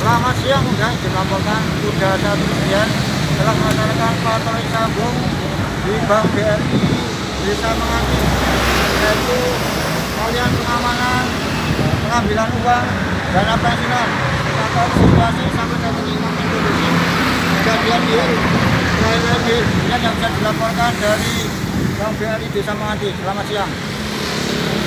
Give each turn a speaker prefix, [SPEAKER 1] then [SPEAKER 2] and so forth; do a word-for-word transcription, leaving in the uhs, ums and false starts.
[SPEAKER 1] Selamat siang, sudah dilaporkan sudah satu kemudian telah melaksanakan patroli sambung di Bank B R I Desa Menganti, yaitu kalian pengamanan, pengambilan uang, dana pensiunan, atau situasi sampai saat ini makin kondusif. Kejadian di lain-lain yang bisa dilaporkan dari Bank B R I Desa Menganti. Selamat siang.